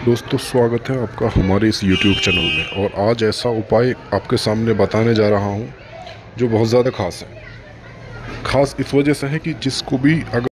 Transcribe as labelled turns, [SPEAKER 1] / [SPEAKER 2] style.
[SPEAKER 1] दोस्तों, स्वागत है आपका हमारे इस YouTube चैनल में। और आज ऐसा उपाय आपके सामने बताने जा रहा हूं जो बहुत ज़्यादा ख़ास है। ख़ास इस वजह से है कि जिसको भी अगर